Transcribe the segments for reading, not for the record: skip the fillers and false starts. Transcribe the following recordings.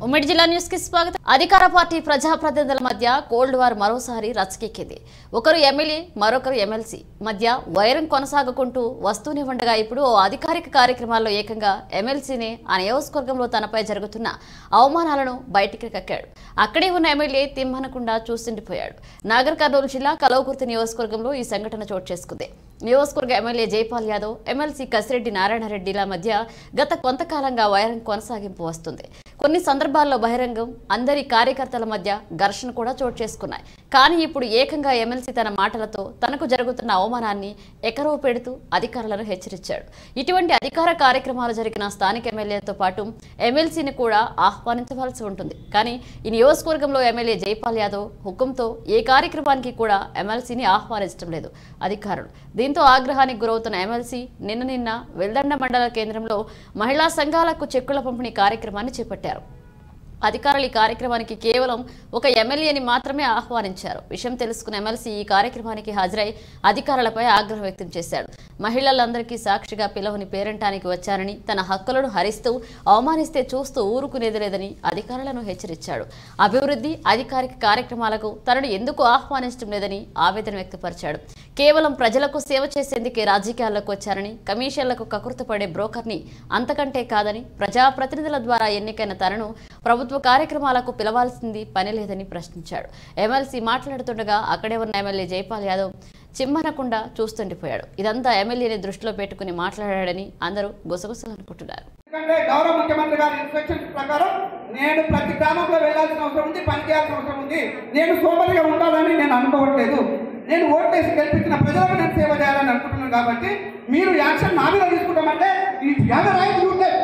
ఉమ్మడి జిల్లా న్యూస్ కి స్వాగతం. అధికార పార్టీ ప్రజాప్రతినిధుల మధ్య కోల్డ్ వార్ మరోసారి రచ్చకెక్కింది. ఒకరు ఎమ్మెల్యే మరొకరు ఎమ్మెల్సీ మధ్య వైరం కొనసాగుకుంటూ వస్తూనే ఉండగా ఇప్పుడు అధికారిక కార్యక్రమాల్లో ఏకంగా ఎమ్మెల్సీనే ఆ నియోజకవర్గంలో తనపై జరుగుతున్న అవమానాలను బయటికి కక్కాడు. అక్కడే ఉన్న ఎమ్మెల్యే తిమ్మనకుండా చూస్తుండిపోయాడు. నాగర్ కర్నూలు జిల్లా కలవకుర్తి నియోజకవర్గంలో ఈ సంఘటన చోటు చేసుకుంది. నియోజకవర్గ ఎమ్మెల్యే జైపాల్ యాదవ్ ఎమ్మెల్సీ కసిరెడ్డి నారాయణరెడ్డిల మధ్య గత కొంతకాలంగా వైరం కొనసాగింపు వస్తుంది. కొన్ని సందర్భాల్లో బహిరంగం అందరి కార్యకర్తల మధ్య ఘర్షణ కూడా చోటు చేసుకున్నాయి. కానీ ఇప్పుడు ఏకంగా ఎమ్మెల్సీ తన మాటలతో తనకు జరుగుతున్న అవమానాన్ని ఎకరవ పెడుతూ అధికారులను హెచ్చరించాడు. ఇటువంటి అధికార కార్యక్రమాలు జరిగిన స్థానిక ఎమ్మెల్యేతో పాటు ఎమ్మెల్సీని కూడా ఆహ్వానించవలసి ఉంటుంది. కానీ ఈ నియోజకవర్గంలో ఎమ్మెల్యే జైపాల్ యాదవ్ హుకుంతో ఏ కార్యక్రమానికి కూడా ఎమ్మెల్సీని ఆహ్వానించడం లేదు అధికారులు. దీంతో ఆగ్రహానికి గురవుతున్న ఎమ్మెల్సీ నిన్న వెల్దండ మండల కేంద్రంలో మహిళా సంఘాలకు చెక్కుల పంపిణీ కార్యక్రమాన్ని చేపట్టారు. అధికారులు ఈ కార్యక్రమానికి కేవలం ఒక ఎమ్మెల్యేని మాత్రమే ఆహ్వానించారు. విషయం తెలుసుకున్న ఎమ్మెల్సీ ఈ కార్యక్రమానికి హాజరై అధికారులపై ఆగ్రహం వ్యక్తం చేశాడు. మహిళలందరికీ సాక్షిగా పిలవని పేరంటానికి వచ్చారని, తన హక్కులను హరిస్తూ అవమానిస్తే చూస్తూ ఊరుకునేది లేదని అధికారులను హెచ్చరించాడు. అభివృద్ధి అధికారిక కార్యక్రమాలకు తనను ఎందుకు ఆహ్వానించడం లేదని ఆవేదన వ్యక్తపరిచాడు. కేవలం ప్రజలకు సేవ చేసేందుకే రాజకీయాల్లోకి వచ్చారని, కమిషన్లకు కకృతపడే బ్రోకర్ని అంతకంటే కాదని, ప్రజాప్రతినిధుల ద్వారా ఎన్నికైన తనను ప్రభుత్వ కార్యక్రమాలకు పిలవాల్సింది పని లేదని ప్రశ్నించాడు. ఎమ్మెల్సీ మాట్లాడుతుండగా అక్కడే ఉన్న ఎమ్మెల్యే జైపాల్ యాదవ్ చిమ్మనకుండా చూస్తుండిపోయాడు. ఇదంతా ఎమ్మెల్యేని దృష్టిలో పెట్టుకుని మాట్లాడాడని అందరూ గుసగుసలు అనుకుంటున్నారు. గౌరవ ముఖ్యమంత్రి గారి ఇన్స్ట్రక్షన్స్ ప్రకారం నేను ప్రతి గ్రామంలో వెళ్లాల్సిన అవసరం ఉంది, పని చేయాల్సిన అవసరం ఉంది. నేను సోమరిగా ఉండాలని నేను అనుకోవట్లేదు. నేను ఓట్లేసి గెలిపించిన ప్రజలకు నేను సేవ చేయాలని అనుకుంటున్నాను. కాబట్టి మీరు యాక్షన్ నా మీద తీసుకుంటామంటే ఈ రైట్స్ ఉంటాయి.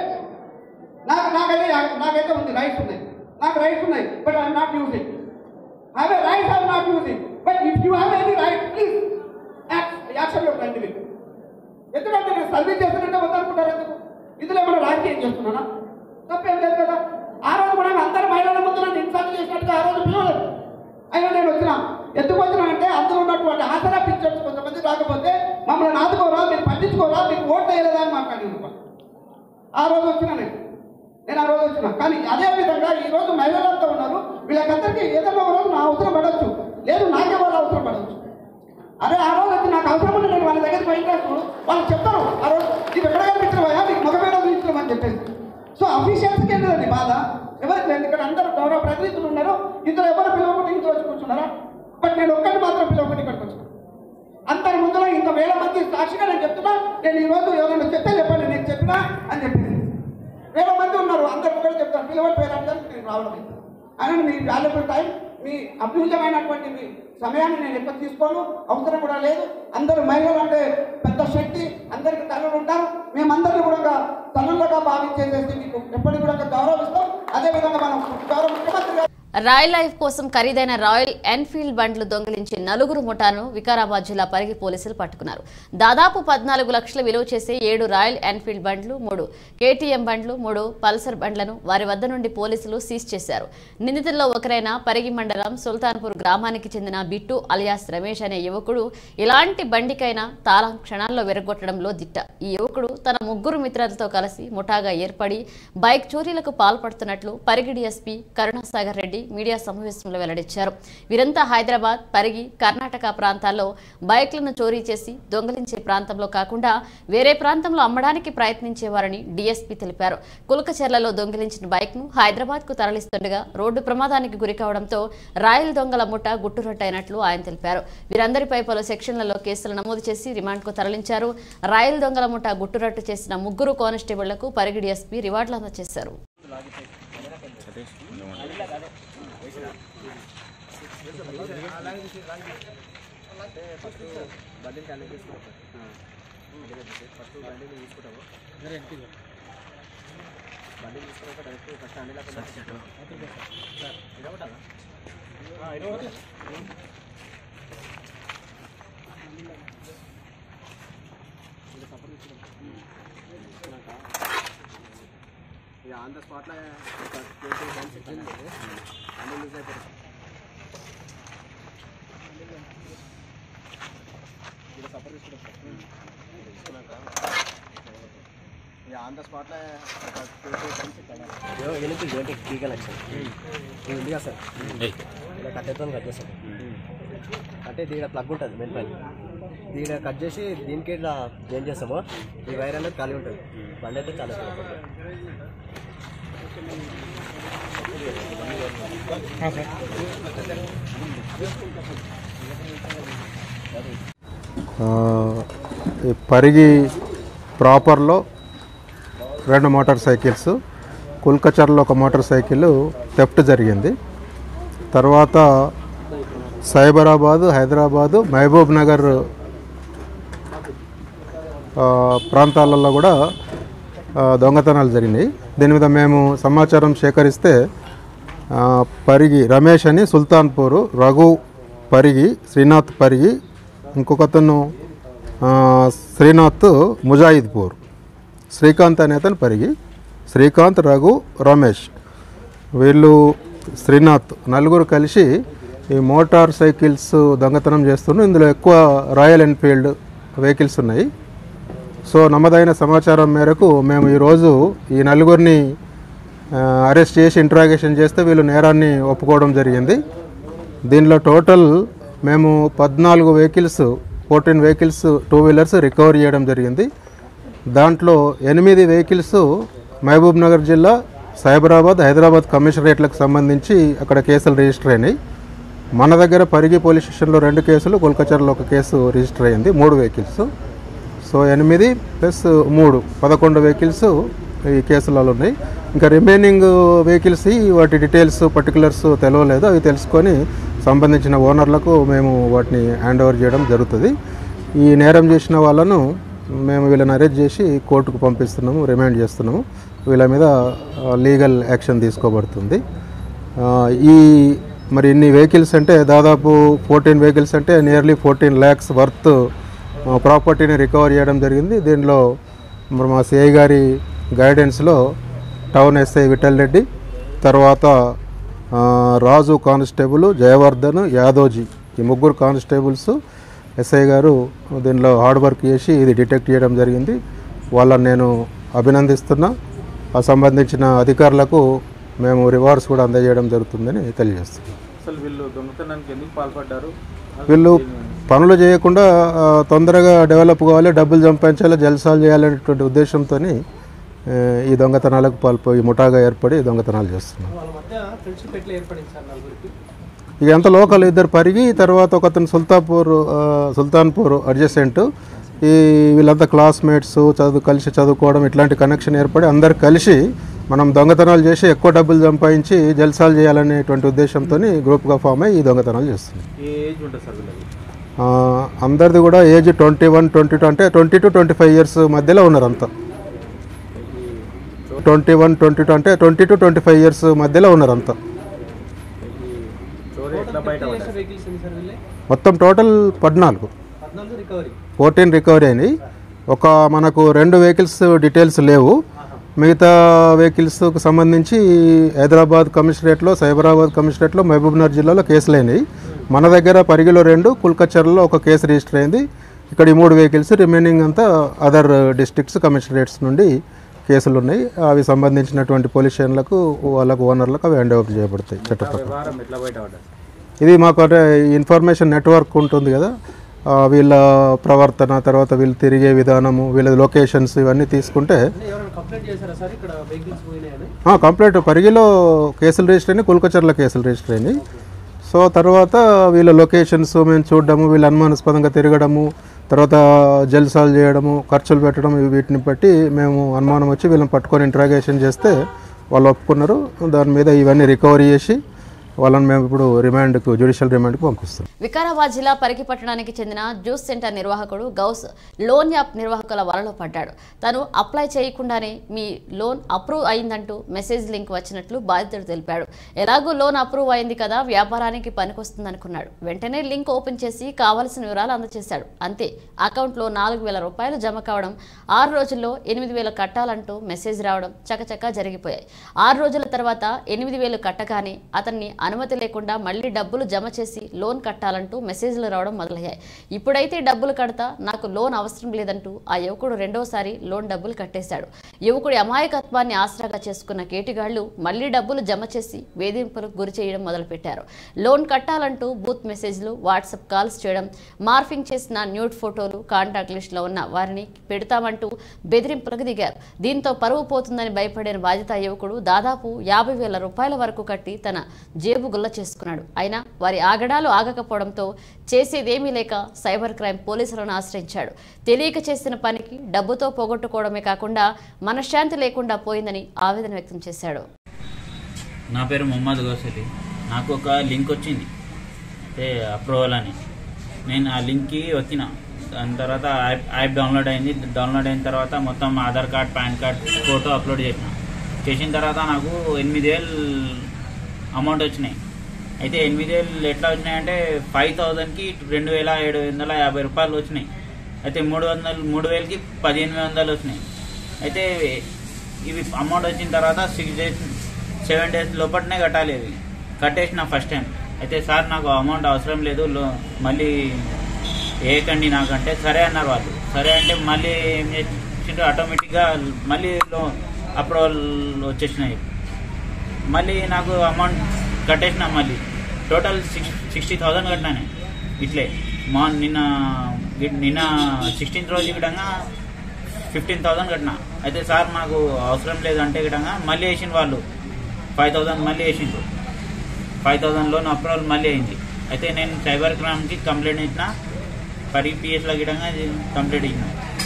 నాకైతే ఉంది, రైట్స్ ఉన్నాయి, నాకు రైట్స్ ఉన్నాయి. But I'm not using. Have a right, I'm not using. But if you have any right please యాక్షన్లో రండి. మీరు ఎందుకంటే నేను సర్వీస్ చేస్తున్నట్టే వద్దనుకుంటారు. ఎందుకు ఇందులో ఏమైనా రాజకీయం చేస్తున్నానా? తప్పేం లేదు కదా. ఆ రోజు కూడా అందరూ మహిళల ముందు నన్ను ఇన్సల్ట్ చేసినట్టుగా ఆ రోజు పిలవలేదు. అయినా నేను వచ్చినా. ఎందుకు వచ్చినా అంటే అందులో ఉన్నటువంటి ఆసరా పిక్చర్స్ కొంతమంది రాకపోతే మమ్మల్ని ఆదుకోరా, మీరు పట్టించుకోరా, మీకు ఓట్లు వేయలేదా అని మాట్లాడిన ఆ రోజు వచ్చినా నేను ఆ రోజు వచ్చినా. కానీ అదే విధంగా ఈ రోజు మహిళలంతా ఉన్నారు. వీళ్ళకందరికీ ఏదైనా ఒక రోజు నా అవసరం పడవచ్చు, లేదు నాకే వాళ్ళు అవసరం పడవచ్చు. అదే ఆ రోజు వచ్చి నాకు అవసరం ఉంటే నేను వాళ్ళ దగ్గరికి పోయినప్పుడు వాళ్ళు చెప్తారు, ఆ రోజు నీకు ఎక్కడ కనిపించవా, నీకు మగమేడ చూపించమని చెప్పేసి. సో అఫీషియల్స్కి ఏంటండి బాధ? ఎవరికి లేదు. ఇక్కడ అందరూ గౌరవ ప్రతినిధులు ఉన్నారు. ఇందులో ఎవరు పిలవకుండా ఇంట్లో వచ్చి కూర్చున్నారా? బట్ నేను ఒక్కటి మాత్రం పిలవకుండా ఇక్కడికి వచ్చాను. అందరి ముందులో ఇంత వేల మంది సాక్షిగా నేను చెప్తున్నా. నేను ఈరోజు ఎవరైనా చెప్తే చెప్పండి, నేను చెప్పినా అని చెప్పేసి వేల మంది ఉన్నారు. అందరు కూడా చెప్తాను, పిలవని పేరంటారు. నేను రావడం అయినా మీ వాల్యుబుల్ టైం, మీ అభ్యుజమైనటువంటి మీ సమయాన్ని నేను ఎక్కువ తీసుకోను, అవసరం కూడా లేదు. అందరూ మహిళలు అంటే పెద్ద శక్తి, అందరికీ తల్లులు ఉంటారు. మేమందరినీ కూడా తల్లులుగా భావించేసేసి మీకు ఎప్పటికి కూడా గౌరవిస్తాం. అదేవిధంగా మనం గౌరవ ముఖ్యమంత్రి రాయల్ లైఫ్ కోసం ఖరీదైన రాయల్ ఎన్ఫీల్డ్ బండ్లు దొంగిలించి నలుగురు ముఠాను వికారాబాద్ జిల్లా పరిగి పోలీసులు పట్టుకున్నారు. దాదాపు 14 లక్షల విలువ చేసే 7 రాయల్ ఎన్ఫీల్డ్ బండ్లు, 3 కేటీఎం బండ్లు, 3 పల్సర్ బండ్లను వారి వద్ద నుండి పోలీసులు సీజ్ చేశారు. నిందితుల్లో ఒకరైన పరిగి మండలం సుల్తాన్పూర్ గ్రామానికి చెందిన బిట్టు అలియాస్ రమేష్ అనే యువకుడు ఇలాంటి బండికైనా తాళం క్షణాల్లో విరగొట్టడంలో దిట్ట. ఈ యువకుడు తన 3 మిత్రులతో కలిసి ముఠాగా ఏర్పడి బైక్ చోరీలకు పాల్పడుతున్నట్లు పరిగి డీఎస్పీ కరుణాసాగర్ రెడ్డి మీడియా సమావేశంలో వెల్లడించారు. వీరంతా హైదరాబాద్, పరిగి, కర్ణాటక ప్రాంతాల్లో బైక్లను చోరీ చేసి దొంగలించే ప్రాంతంలో కాకుండా వేరే ప్రాంతంలో అమ్మడానికి ప్రయత్నించేవారని డీఎస్పీ తెలిపారు. కులకచెర్లలో దొంగిలించిన బైక్ను హైదరాబాద్కు తరలిస్తుండగా రోడ్డు ప్రమాదానికి గురికావడంతో రాయల్ దొంగల ముఠ గుట్టురట్టయినట్లు ఆయన తెలిపారు. వీరందరిపై పలు సెక్షన్లలో కేసులు నమోదు చేసి రిమాండ్కు తరలించారు. రాయల్ దొంగల ముఠ గుట్టురట్టు చేసిన 3 కానిస్టేబుళ్లకు పరిగి డీఎస్పీ రివార్డులు అందజేశారు. ఆన్ ద స్పాట్లో సపోర్ట్ తీసుకుంటాం. ఇక ఆన్ ద స్పాట్లో ఒక 2 టైమ్స్ ఇక్కడ వెనక్కి జోటి టీకా లక్ష్యం ఇది ఉంది కదా సార్ ఇలా కట్టేతో కట్ చేస్తాం అంటే దీని ప్లగ్ ఉంటుంది మెయిన్ పైన దీని కట్ చేసి దీనికి ఇట్లా ఏం చేస్తామో ఈ వైర్ అనేది ఖాళీ ఉంటుంది బండి అయితే చాలా ఈ పరిగి ప్రాపర్లో 2 మోటార్ సైకిల్స్, కుల్కచర్లో ఒక మోటార్ సైకిల్ థెఫ్ట్ జరిగింది. తర్వాత సైబరాబాదు, హైదరాబాదు, మహబూబ్ నగర్ ప్రాంతాలలో కూడా దొంగతనాలు జరిగినాయి. దీని మీద మేము సమాచారం సేకరిస్తే పరిగి రమేష్ అని సుల్తాన్పూరు, రఘు పరిగి, శ్రీనాథ్ పరిగి, ఇంకొకతను శ్రీనాథ్ ముజాయిద్పూర్, శ్రీకాంత్ అనే అతను పరిగి, శ్రీకాంత్, రఘు, రమేష్ వీళ్ళు శ్రీనాథ్ నలుగురు కలిసి ఈ మోటార్ సైకిల్స్ దొంగతనం చేస్తున్నారు. ఇందులో ఎక్కువ రాయల్ ఎన్ఫీల్డ్ వెహికల్స్ ఉన్నాయి. సో నమ్మదైన సమాచారం మేరకు మేము ఈరోజు ఈ నలుగురిని అరెస్ట్ చేసి ఇంట్రాగేషన్ చేస్తే వీళ్ళు నేరాన్ని ఒప్పుకోవడం జరిగింది. దీనిలో టోటల్ మేము 14 వెహికల్స్, 14 వెహికల్స్ 2 వీలర్స్ రికవర్ చేయడం జరిగింది. దాంట్లో 8 వెహికల్స్ మహబూబ్ నగర్ జిల్లా, సైబరాబాద్, హైదరాబాద్ కమిషనరేట్లకు సంబంధించి అక్కడ కేసులు రిజిస్టర్ అయినాయి. మన దగ్గర పరిగి పోలీస్ స్టేషన్లో 2 కేసులు, కుల్కచర్లో 1 కేసు రిజిస్టర్ అయింది. 3 వెహికల్స్. సో 8 + 3 11 వెహికల్స్ ఈ కేసులలో ఉన్నాయి. ఇంకా రిమైనింగ్ వెహికల్స్ వాటి డీటెయిల్స్ పర్టికులర్స్ తెలియలేదు. అవి తెలుసుకొని సంబంధించిన ఓనర్లకు మేము వాటిని హ్యాండ్ ఓవర్ చేయడం జరుగుతుంది. ఈ నేరం చేసిన వాళ్ళను మేము వీళ్ళని అరెస్ట్ చేసి కోర్టుకు పంపిస్తున్నాము, రిమాండ్ చేస్తున్నాము. వీళ్ళ మీద లీగల్ యాక్షన్ తీసుకోబడుతుంది. ఈ మరి ఇన్ని వెహికల్స్ అంటే దాదాపు 14 వెహికల్స్ అంటే నియర్లీ 14 lakhs వర్త్ ప్రాపర్టీని రికవర్ చేయడం జరిగింది. దీనిలో మరి మా సిఐ గారి గైడెన్స్లో టౌన్ ఎస్ఐ విఠల్ రెడ్డి, తర్వాత రాజు కానిస్టేబుల్, జయవర్ధన్, యాదోజీ ఈ 3 కానిస్టేబుల్స్, ఎస్ఐ గారు దీనిలో హార్డ్ వర్క్ చేసి ఇది డిటెక్ట్ చేయడం జరిగింది. వాళ్ళని నేను అభినందిస్తున్నా. ఆ సంబంధించిన అధికారులకు మేము రివార్డ్స్ కూడా అందజేయడం జరుగుతుందని తెలియజేస్తున్నాం. అసలు వీళ్ళు దొంగతనానికి ఎందుకు పాల్పడ్డారు? వీళ్ళు పనులు చేయకుండా తొందరగా డెవలప్ కావాలి, డబ్బులు సంపాదించాలి, జల్సాలు చేయాలనేటువంటి ఉద్దేశంతో ఈ దొంగతనాలకు ఈ ముఠాగా ఏర్పడి దొంగతనాలు చేస్తున్నారు. ఇక ఎంత లోకల్ 2 పరిగి, తర్వాత ఒకతను సుల్తాన్పూర్ అడ్జసెంట్. ఈ వీళ్ళంతా క్లాస్మేట్స్, కలిసి చదువుకోవడం, ఇట్లాంటి కనెక్షన్ ఏర్పడి అందరు కలిసి మనం దొంగతనాలు చేసి ఎక్కువ డబ్బులు సంపాదించి జల్సాలు చేయాలనేటువంటి ఉద్దేశంతో గ్రూప్గా ఫామ్ అయ్యి ఈ దొంగతనాలు చేస్తుంది. అందరిది కూడా ఏజ్ 21, 22 అంటే 20 to 25 years మధ్యలో ఉన్నారు అంతా. 21, 22 అంటే 20 to 25 years మధ్యలో ఉన్నారు అంతా. మొత్తం టోటల్ 14 రికవరీ అయినాయి. ఒక మనకు 2 వెహికల్స్ డీటెయిల్స్ లేవు. మిగతా వెహికల్స్కి సంబంధించి హైదరాబాద్ కమిషనరేట్లో, సైబరాబాద్ కమిషనరేట్లో, మహబూబ్నగర్ జిల్లాలో కేసులు అయినాయి. మన దగ్గర పరిగిలో 2, కుల్కచర్లో 1 కేసు రిజిస్టర్ అయింది. ఇక్కడ ఈ 3 వెహికల్స్, రిమైనింగ్ అంతా అదర్ డిస్ట్రిక్ట్స్, కమిషనరేట్స్ నుండి కేసులు ఉన్నాయి. అవి సంబంధించినటువంటి పోలీస్ స్టేషన్లకు, వాళ్ళకు ఓనర్లకు అవి హ్యాండ్ ఓవర్ చేయబడతాయి చట్టప్రకారం. ఇది మాకు అంటే ఇన్ఫర్మేషన్ నెట్వర్క్ ఉంటుంది కదా, వీళ్ళ ప్రవర్తన, తర్వాత వీళ్ళు తిరిగే విధానము, వీళ్ళ లొకేషన్స్ ఇవన్నీ తీసుకుంటే కంప్లైంట్ పరిగిలో కేసులు రిజిస్టర్ అయినాయి, కుల్కచర్ల కేసులు రిజిస్టర్ అయినాయి. సో తర్వాత వీళ్ళ లొకేషన్స్ మేము చూడడము, వీళ్ళు అనుమానాస్పదంగా తిరగడము, తర్వాత జల్సాలు చేయడము, ఖర్చులు పెట్టడం, వీటిని బట్టి మేము అనుమానం వచ్చి వీళ్ళని పట్టుకొని ఇంట్రాగేషన్ చేస్తే వాళ్ళు ఒప్పుకున్నారు. దాని మీద ఇవన్నీ రికవరీ చేసి వాళ్ళని మేము ఇప్పుడు రిమాండ్కు, జ్యుడిషియల్ రిమాండ్కు పంపిస్తాం. వికారాబాద్ జిల్లా పరిగి పట్టణానికి చెందిన జ్యూస్ సెంటర్ నిర్వాహకుడు గౌస్ లోన్ యాప్ నిర్వాహకుల వలలో పడ్డాడు. తను అప్లై చేయకుండానే మీ లోన్ అప్రూవ్ అయిందంటూ మెసేజ్ లింక్ వచ్చినట్లు బాధితుడు తెలిపాడు. ఎలాగూ లోన్ అప్రూవ్ అయింది కదా, వ్యాపారానికి పనికొస్తుందనుకున్నాడు. వెంటనే లింక్ ఓపెన్ చేసి కావాల్సిన వివరాలు అందజేశాడు. అంతే, అకౌంట్లో 4,000 రూపాయలు జమ కావడం, 6 రోజుల్లో 8,000 కట్టాలంటూ మెసేజ్ రావడం చకచకా జరిగిపోయాయి. 6 రోజుల తర్వాత 8,000 కట్టగానే అతన్ని అనుమతి లేకుండా మళ్లీ డబ్బులు జమ చేసి లోన్ కట్టాలంటూ మెసేజ్లు రావడం మొదలయ్యాయి. ఇప్పుడైతే డబ్బులు కడతా, నాకు లోన్ అవసరం లేదంటూ ఆ యువకుడు రెండోసారి లోన్ డబ్బులు కట్టేశాడు. యువకుడి అమాయకత్వాన్ని ఆసరాగా చేసుకున్న కేటిగాళ్లు మళ్లీ డబ్బులు జమ చేసి వేధింపులకు గురి చేయడం మొదలుపెట్టారు. లోన్ కట్టాలంటూ బూత్ మెసేజ్లు, వాట్సాప్ కాల్స్ చేయడం, మార్ఫింగ్ చేసిన న్యూడ్ ఫోటోలు, కాంటాక్ట్ లిస్టులో ఉన్న వారిని పెడతామంటూ బెదిరింపులకు దిగారు. దీంతో పరువు పోతుందని భయపడిన బాధిత యువకుడు దాదాపు 50,000 రూపాయల వరకు కట్టి తన జేబు గుల్ల చేసుకున్నాడు. అయినా వారి ఆగడాలు ఆగకపోవడంతో చేసేదేమీ లేక సైబర్ క్రైమ్ పోలీసులను ఆశ్రయించాడు. తెలియక చేసిన పనికి డబ్బుతో పోగొట్టుకోవడమే కాకుండా మనశ్శాంతి లేకుండా పోయిందని ఆవేదన వ్యక్తం చేశాడు. నా పేరు మొహమ్మద్ గౌసలి. నాకు ఒక లింక్ వచ్చింది, అంటే అప్రూవల్ అని. నేను ఆ లింక్కి వచ్చిన దాని తర్వాత యాప్ డౌన్లోడ్ అయింది. డౌన్లోడ్ అయిన తర్వాత మొత్తం Aadhaar card, PAN card, photo upload చేసిన తర్వాత నాకు 8,000 అమౌంట్ వచ్చినాయి. అయితే 8,000 ఎట్లా వచ్చినాయంటే 5,000కి 2,750 రూపాయలు వచ్చినాయి. అయితే 3,000కి 1,800 వచ్చినాయి. అయితే ఇవి అమౌంట్ వచ్చిన తర్వాత 7 డేస్ లోపలనే కట్టాలి. ఇవి కట్టేసిన ఫస్ట్ టైం. అయితే సార్ నాకు అమౌంట్ అవసరం లేదు, మళ్ళీ ఏకండి నాకంటే సరే అన్నారు వాళ్ళు. సరే అంటే మళ్ళీ ఏం చేసిండ్రు, ఆటోమేటిక్గా మళ్ళీ అప్రూవల్ వచ్చేసినాయి. మళ్ళీ నాకు అమౌంట్ కట్టేసిన. మళ్ళీ టోటల్ 60,000 కట్టినాను ఇట్లే. నిన్న 16th రోజు గిటంగా 15,000 కట్టినా. అయితే సార్ నాకు అవసరం లేదంటే గిటంగా మళ్ళీ వేసిన వాళ్ళు 5,000 మళ్ళీ వేసిండ్రు. 5,000 లోన్ అప్రూవల్ మళ్ళీ అయింది. అయితే నేను సైబర్ క్రైమ్కి కంప్లైంట్ ఇచ్చిన, PSలో గిటంగా కంప్లైంట్ ఇచ్చిన.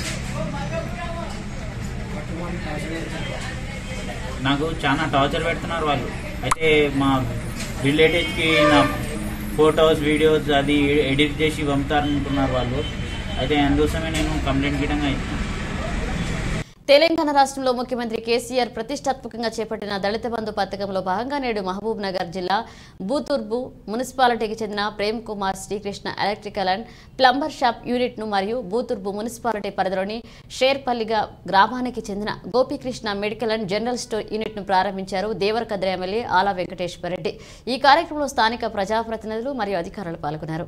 నాకు చాలా టార్చర్ పెడుతున్నారు వాళ్ళు. అయితే మా రిలేటివ్స్కి నా ఫొటోస్, వీడియోస్ అది ఎడిట్ చేసి పంపుతారనుకున్నారు వాళ్ళు. అయితే అందుకోసమే నేను కంప్లైంట్ గిటంగా ఇచ్చిన. తెలంగాణ రాష్ట్రంలో ముఖ్యమంత్రి కేసీఆర్ ప్రతిష్టాత్మకంగా చేపట్టిన దళిత బంధు పథకంలో భాగంగా నేడు మహబూబ్ నగర్ జిల్లా బూతుర్బు మున్సిపాలిటీకి చెందిన Prem Kumar Srikrishna electrical and plumber shop యూనిట్ను మరియు బూతుర్బు మున్సిపాలిటీ పరిధిలోని షేర్పల్లిగా గ్రామానికి చెందిన Gopikrishna medical and general store యూనిట్ను ప్రారంభించారు దేవరకద్ర ఎమ్మెల్యే ఆలా వెంకటేశ్వర రెడ్డి. ఈ కార్యక్రమంలో స్థానిక ప్రజాప్రతినిధులు మరియు అధికారులు పాల్గొన్నారు.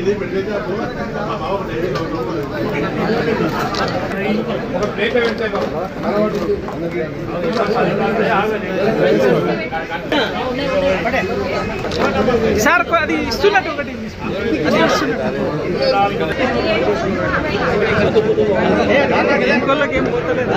సార్ అది ఇస్తున్నట్టు ఒకటి ఇంకోళ్ళకి ఏం పోతలేదు.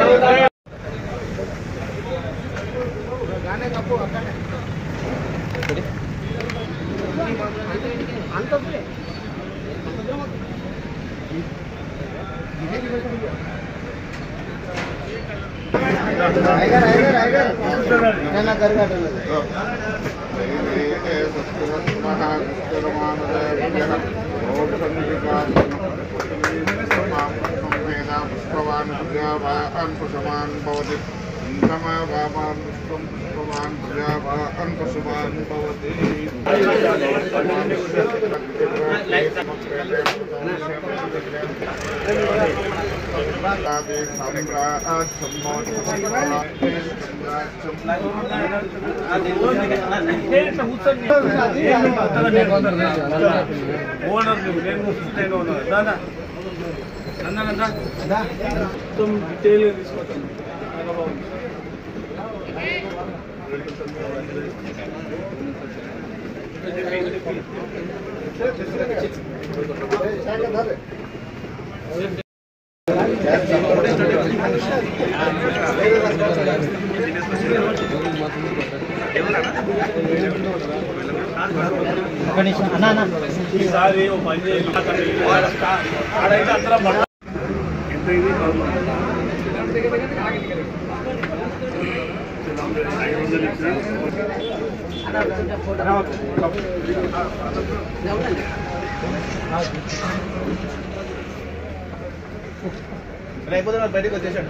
లేకపోతే నాకు బయటకు వచ్చేసాడు.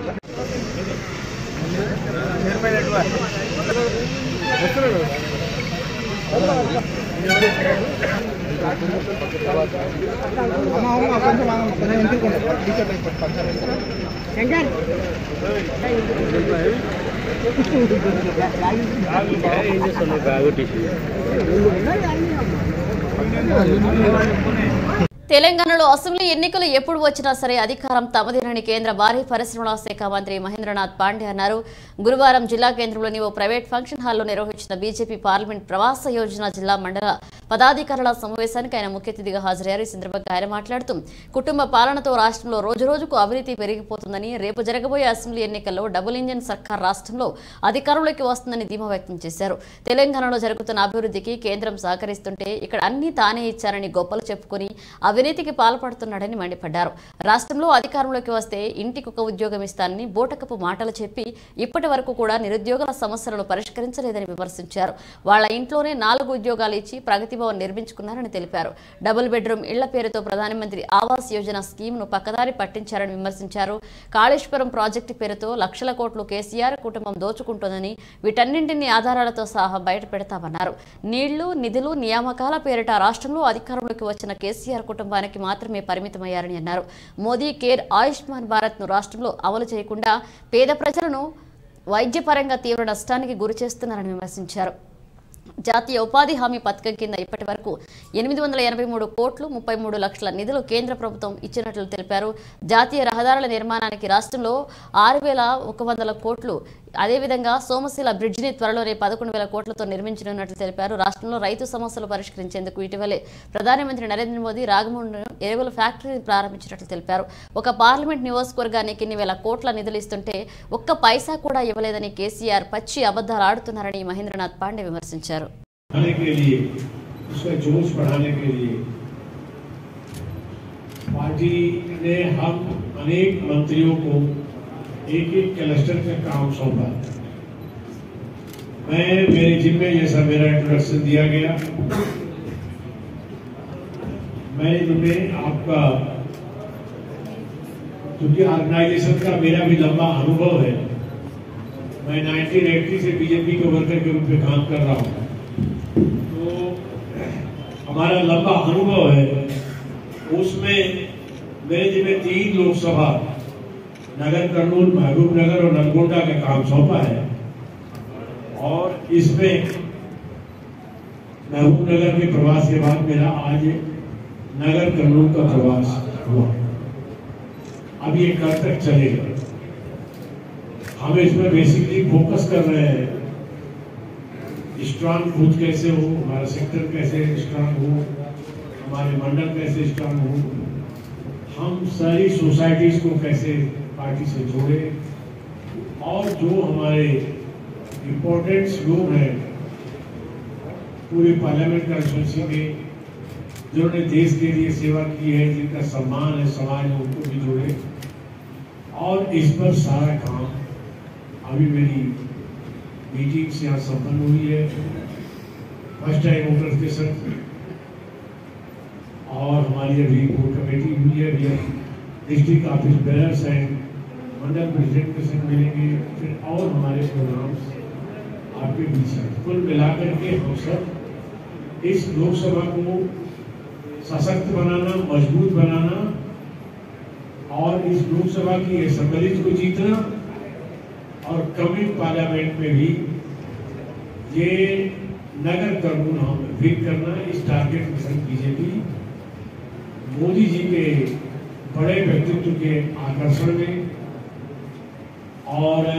కొంచెం తెలంగాణలో అసెంబ్లీ ఎన్నికలు ఎప్పుడు వచ్చినా సరే అధికారం తమదేనని కేంద్ర భారీ పరిశ్రమల శాఖ మంత్రి మహేంద్రనాథ్ పాండే అన్నారు. గురువారం జిల్లా కేంద్రంలోని ఓ ప్రైవేట్ ఫంక్షన్ హాల్లో నిర్వహించిన బీజేపీ పార్లమెంట్ ప్రవాస యోజన జిల్లా మండల పదాధికారుల సమావేశానికి ఆయన ముఖ్య అతిథిగా హాజరయ్యారు. ఈ సందర్భంగా ఆయన మాట్లాడుతూ కుటుంబ పాలనతో రాష్ట్రంలో రోజురోజుకు అవినీతి పెరిగిపోతుందని, రేపు జరగబోయే అసెంబ్లీ ఎన్నికల్లో డబుల్ ఇంజిన్ సర్కార్ రాష్ట్రంలో అధికారంలోకి వస్తుందని ధీమా వ్యక్తం చేశారు. తెలంగాణలో జరుగుతున్న అభివృద్ధికి కేంద్రం సహకరిస్తుంటే ఇక్కడ అన్ని తానే ఇచ్చారని గొప్పలు చెప్పుకుని అవినీతికి పాల్పడుతున్నాడని మండిపడ్డారు. రాష్ట్రంలో అధికారంలోకి వస్తే ఇంటికొక ఉద్యోగం ఇస్తానని బోటకపు మాటలు చెప్పి ఇప్పటి వరకు కూడా నిరుద్యోగుల సమస్యలను పరిష్కరించలేదని విమర్శించారు. వాళ్ల ఇంట్లోనే 4 ఉద్యోగాలు ఇచ్చి ప్రగతి భవన్ నిర్మించుకున్నారని తెలిపారు. డబుల్ బెడ్రూమ్ ఇళ్ల పేరుతో ప్రధానమంత్రి ఆవాస్ యోజన స్కీమ్ను పక్కదారి పట్టించారని విమర్శించారు. కాళేశ్వరం ప్రాజెక్టు పేరుతో లక్షల కోట్లు కేసీఆర్ కుటుంబం దోచుకుంటోందని, వీటన్నింటినీ ఆధారాలతో సహా బయట పెడతామన్నారు. నీళ్లు, నిధులు, నియామకాల పేరిట రాష్ట్రంలో అధికారంలోకి వచ్చిన కేసీఆర్ కుటుంబానికి మాత్రమే పరిమితమయ్యారని అన్నారు. మోదీ కేర్, ఆయుష్మాన్ భారత్ ను రాష్ట్రంలో అమలు చేయకుండా పేద ప్రజలను వైద్యపరంగా తీవ్ర నష్టానికి గురి చేస్తున్నారని విమర్శించారు. జాతీయ ఉపాధి హామీ పథకం కింద ఇప్పటి వరకు 883 కోట్లు 33 లక్షల నిధులు కేంద్ర ప్రభుత్వం ఇచ్చినట్లు తెలిపారు. జాతీయ రహదారుల నిర్మాణానికి రాష్ట్రంలో 6,100 కోట్లు, అదేవిధంగా సోమశిల బ్రిడ్జిని త్వరలోనే 11,000 కోట్లతో నిర్మించనున్నట్లు తెలిపారు. రాష్ట్రంలో రైతు సమస్యలు పరిష్కరించేందుకు ఇటీవలే ప్రధానమంత్రి నరేంద్ర మోదీ రాగముండ ఎరువుల ఫ్యాక్టరీని ప్రారంభించినట్లు తెలిపారు. ఒక పార్లమెంట్ నియోజకవర్గానికి ఇన్ని వేల కోట్ల నిధులు ఇస్తుంటే ఒక్క పైసా కూడా ఇవ్వలేదని కేసీఆర్ పచ్చి అబద్ధాలు ఆడుతున్నారని మహేంద్రనాథ్ పాండే విమర్శించారు. पार्टी ने हम अनेक मंत्रियों को एक-एक क्लस्टर का काम सौंपा। मैं मेरे जिम्मे जैसा मेरा इंट्रोडक्शन दिया गया, मैंने तुम्हें आपका क्योंकि ऑर्गेनाइजेशन का मेरा भी लंबा अनुभव है, मैं 1980 से बीजेपी के वर्कर के रूप में काम कर रहा हूँ, तो हमारा लंबा अनुभव है। उसमें मेरे जिम्मे 3 लोकसभा, नगर कर्नूल, महबूब नगर और नलगोंडा का काम सौंपा है। और इसमें महबूब नगर के प्रवास के बाद मेरा आज नगर कर्नूल का प्रवास हुआ। अब ये कब तक चलेगा? हम इसमें बेसिकली फोकस कर रहे हैं, स्ट्रांग बूथ कैसे हो, हमारा सेक्टर कैसे स्ट्रांग हो, हमारे मंडल कैसे स्ट्रांग हो, हम सारी सोसाइटीज को कैसे पार्टी से जोड़े, और जो हमारे इम्पोर्टेंट लोग हैं पूरी पार्लियामेंट कॉन्स्टिट्यूंसी में जिन्होंने देश के लिए सेवा की है, जिनका सम्मान है समाज में, उनको भी जोड़े। और इस पर सारा काम अभी मेरी मीटिंग से यहाँ संपन्न हुई है। फर्स्ट टाइम वोटर्स के साथ और हमारी अभी कोर कमेटी हुई है, अभी district office bearers and mandal president के साथ मिलेंगे, फिर और हमारे प्रोग्राम्स आपके बीच हैं। कुल मिलाकर के हम सब इस लोकसभा को सशक्त बनाना, मजबूत बनाना और इस लोकसभा की असेंबली को जीतना और कमिंग पार्लियामेंट में भी ये नगर कर्नूल हम विन करना, इस टारगेट के साथ बीजेपी मोदी जी के बड़े व्यक्तित्व के आकर्षण में और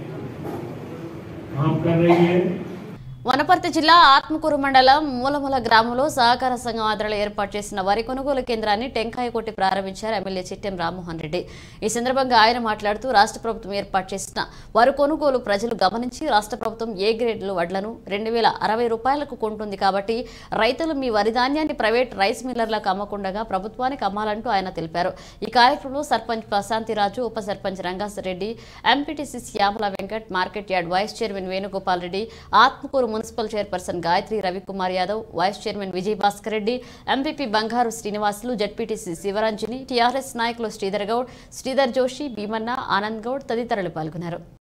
काम कर रही है। వనపర్తి జిల్లా ఆత్మకూరు మండలం మూలమూల గ్రామంలో సహకార సంఘం ఆధ్వర్యంలో ఏర్పాటు చేసిన వరి కొనుగోలు కేంద్రాన్ని టెంకాయ కొట్టి ప్రారంభించారు ఎమ్మెల్యే చిట్టెం రామ్మోహన్ రెడ్డి. ఈ సందర్భంగా ఆయన మాట్లాడుతూ రాష్ట్ర ప్రభుత్వం ఏర్పాటు చేసిన వరి కొనుగోలు ప్రజలు గమనించి రాష్ట్ర ప్రభుత్వం ఏ గ్రేడ్లు వడ్లను 2,060 రూపాయలకు కొంటుంది కాబట్టి రైతులు మీ వరి ధాన్యాన్ని ప్రైవేట్ రైస్ మిల్లర్లకు అమ్మకుండా ప్రభుత్వానికి అమ్మాలంటూ ఆయన తెలిపారు. ఈ కార్యక్రమంలో సర్పంచ్ ప్రశాంతిరాజు, ఉప sarpanch Rangareddy, MPTC Shyamala Venkat, market yard vice chairman Venugopal Reddy, Atmakur municipal chairperson Gayathri Ravikumar Yadav, vice chairman Vijay Bhaskar Reddy, MPP Bangaru Srinivasulu, ZPTC Sivaranjani, TRS నాయకులు శ్రీధర్ గౌడ్, శ్రీధర్ జోషి, భీమన్న, ఆనంద్ గౌడ్ తదితరులు పాల్గొన్నారు.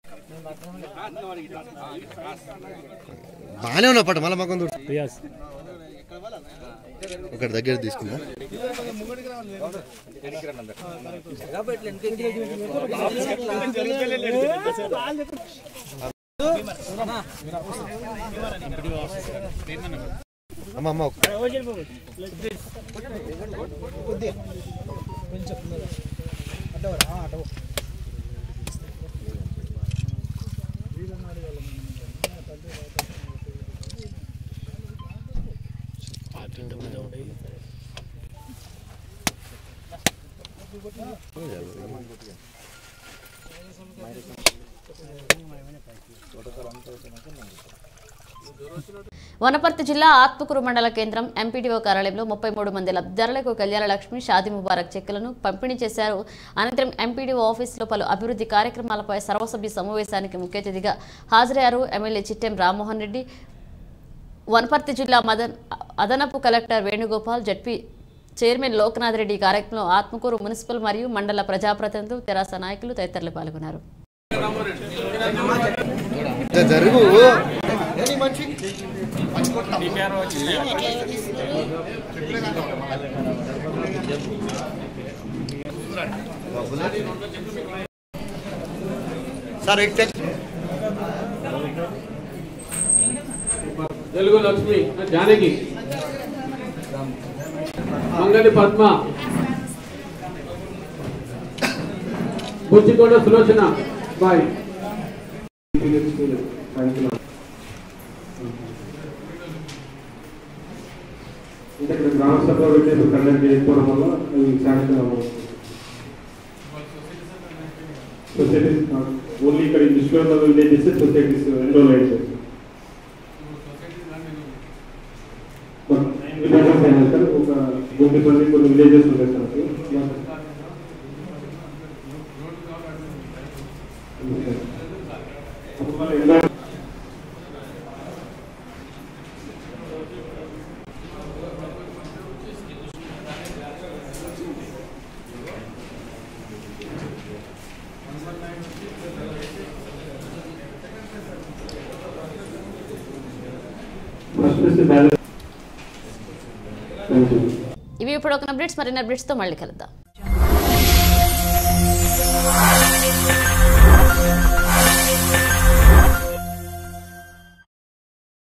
ఒకటి దగ్గర తీసుకుందా వనపర్తి జిల్లా ఆత్మకూరు మండల కేంద్రం ఎంపీడీఓ కార్యాలయంలో 33 మంది లబ్ధిదారులకు కళ్యాణ లక్ష్మి షాదీ ముబారక్ చెక్కులను పంపిణీ చేశారు. అనంతరం ఎంపీడీఓ ఆఫీసులో పలు అభివృద్ధి కార్యక్రమాలపై సర్వసభ్య సమావేశానికి ముఖ్య అతిథిగా హాజరయ్యారు ఎమ్మెల్యే చిట్టెం రామ్మోహన్ రెడ్డి, వనపర్తి జిల్లా అదనపు collector Venugopal, ZP chairman Loknath Reddy. కార్యక్రమంలో ఆత్మకూరు మున్సిపల్ మరియు మండల ప్రజాప్రతినిధులు, తెరాస నాయకులు తదితరులు పాల్గొన్నారు. తెలుగు లక్ష్మి జానకి, మంగళి పద్మ, బుచ్చికొండ సులోచన బాయ్. ఇక్కడ గ్రామ సభలో పెట్టేసి కండక్ట్ చేసుకోవడం వల్ల సొసైటీస్ ఓన్లీ ఇక్కడ దృష్టిలో ఉన్న విలేజెస్ సొసైటీస్ ఎన్రోల్ అయ్యాయి. విలేజెస్ అయినా సార్ ఒక కొన్ని విలేజెస్ ఉంటాయి సార్. ఇవి ఇప్పుడు ఒక అప్డేట్స్, మరిన్ని అప్డేట్స్తో మళ్ళీ కలుద్దాం.